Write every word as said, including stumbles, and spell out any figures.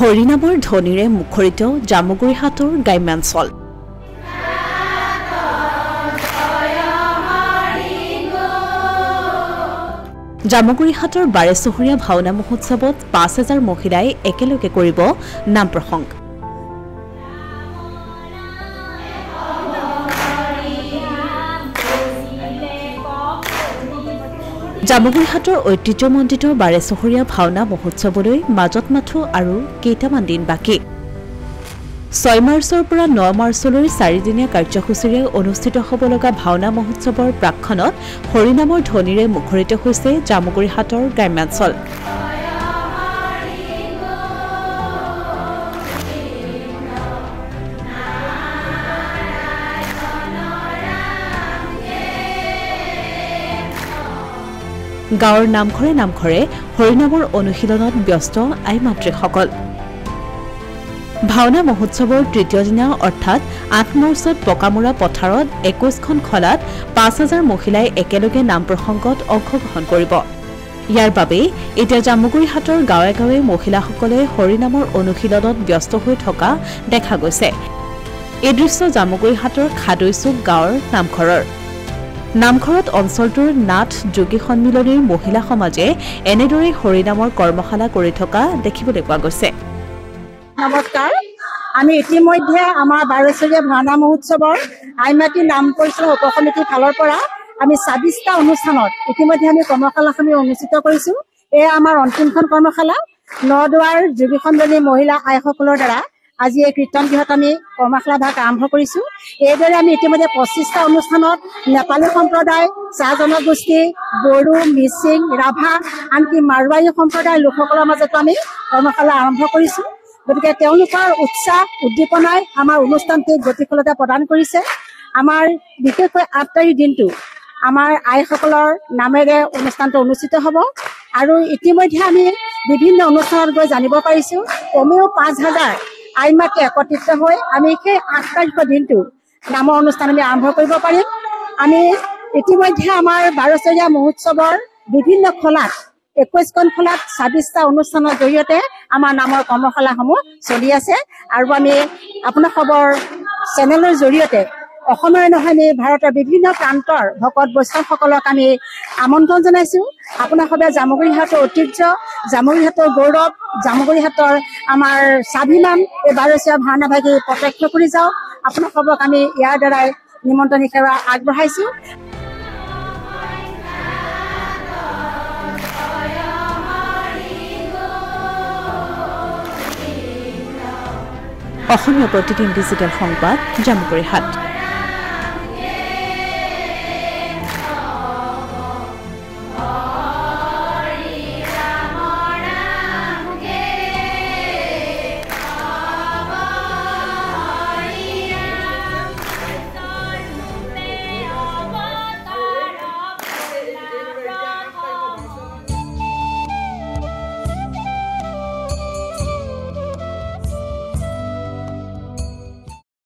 হৰিনামৰ ধ্বনিৰে মুখৰিত জামুগুৰিহাটৰ গ্ৰাম্যাঞ্চল। জামুগুৰিহাটৰ বাৰেচহৰীয়া ভাওনা মহোৎসৱত পাঁচ হাজাৰ মহিলাই একেলগে কৰিব নাম প্ৰসংগ। জামুগুৰিহাটৰ ঐতিহ্যমণ্ডিত বাৰেচহৰীয়া ভাওনা মহোৎসৱলৈ মাজত মাথো আৰু কেইটামান দিন বাকী। ছয় মাৰ্চৰ পৰা ন মাৰ্চলৈ চাৰিদিনীয়া কাৰ্যসূচীৰে অনুষ্ঠিত হ'ব লগা ভাওনা মহোৎসৱৰ প্ৰাক্ষণত হৰিনামৰ ধ্বনিৰে মুখৰিত হৈছে জামুগুৰিহাটৰ গ্ৰাম্যাঞ্চল। গাঁৱৰ নামঘৰে নামঘৰে হৰিনামৰ অনুশীলনত ব্যস্ত আই মাতৃসকল। ভাওনা মহোৎসৱৰ তৃতীয় দিনা অৰ্থাৎ আঠ মাৰ্চত পকামুৰা পথাৰত একৈশখন খলাত পাঁচ হাজাৰ মহিলাই একেলগে নাম প্ৰসংগত অংশগ্ৰহণ কৰিব। ইয়াৰ বাবে এতিয়া জামুগুৰিহাটৰ গাঁৱে গাঁৱে মহিলাসকলে হৰিনামৰ অনুশীলনত ব্যস্ত হৈ থকা দেখা গৈছে। এই দৃশ্য জামুগুৰিহাটৰ খাদৈচুক গাঁৱৰ নামঘৰৰ। নামঘৰত অঞ্চলটোৰ নাথ যোগী সন্মিলনীৰ মহিলা সমাজে এনেদৰে হৰিনামৰ কৰ্মশালা কৰি থকা দেখিবলৈ পোৱা গৈছে। নমস্কাৰ, আমি ইতিমধ্যে আমাৰ বাৰবছৰীয়া ভাওনা মহোৎসৱৰ আইমাতী নাম পৰিচালনা উপসমিতিৰ ফালৰ পৰা আমি ছাব্বিছটা অনুষ্ঠানত ইতিমধ্যে আমি কৰ্মশালাখিনি অনুষ্ঠিত কৰিছোঁ। এয়া আমাৰ অন্তিমখন কৰ্মশালা। নদুৱাৰ যোগী সন্মিলনী মহিলা আইসকলৰ দ্বাৰা আজি এই কীৰ্তন গৃহত আমি কৰ্মশালা ভাগ আৰম্ভ কৰিছোঁ। এইদৰে আমি ইতিমধ্যে পঁচিছটা অনুষ্ঠানত নেপালী সম্প্ৰদায়, চাহ জনগোষ্ঠী, বড়ো, মিচিং, ৰাভা, আনকি মাৰোৱাৰী সম্প্ৰদায়ৰ লোকসকলৰ মাজতো আমি কৰ্মশালা আৰম্ভ কৰিছোঁ। গতিকে তেওঁলোকৰ উৎসাহ উদ্দীপনাই আমাৰ অনুষ্ঠানটিক গতিশীলতা প্ৰদান কৰিছে। আমাৰ বিশেষকৈ আঠ তাৰিখ দিনটো আমাৰ আইসকলৰ নামেৰে অনুষ্ঠানটো অনুষ্ঠিত হ'ব। আৰু ইতিমধ্যে আমি বিভিন্ন অনুষ্ঠানত গৈ জানিব পাৰিছোঁ কমেও পাঁচ হাজাৰ আইমাতী একত্ৰিত হৈ আমি সেই আঠ তাৰিখৰ দিনটো নামৰ অনুষ্ঠান আমি আৰম্ভ কৰিব পাৰিম। আমি ইতিমধ্যে আমাৰ বাৰবছৰীয়া মহোৎসৱৰ বিভিন্ন খলাত একৈশখন খলাত ছাব্বিছটা অনুষ্ঠানৰ জৰিয়তে আমাৰ নামৰ কৰ্মশালাসমূহ চলি আছে। আৰু আমি আপোনালোকৰ চেনেলৰ জৰিয়তে অসমৰ নহয় আমি ভাৰতৰ বিভিন্ন প্ৰান্তৰ ভকত বৈষ্ণৱসকলক আমি আমন্ত্ৰণ জনাইছোঁ। আপোনালোকে জামুগুৰিহাটৰ ঐতিহ্য, জামুগুৰিহাটৰ গৌৰৱ, জামুগুৰিহাটৰ আমাৰ স্বাভিমান এই বাৰবছৰীয়া ভাওনা ভাগি প্ৰত্যক্ষ কৰি যাওঁ। আপোনালোকক আমি ইয়াৰ দ্বাৰাই নিমন্ত্ৰণী সেৱা আগবঢ়াইছোঁ। অসমীয়া প্ৰতিদিন ডিজিটেল সংবাদ জামুগুৰিহাট।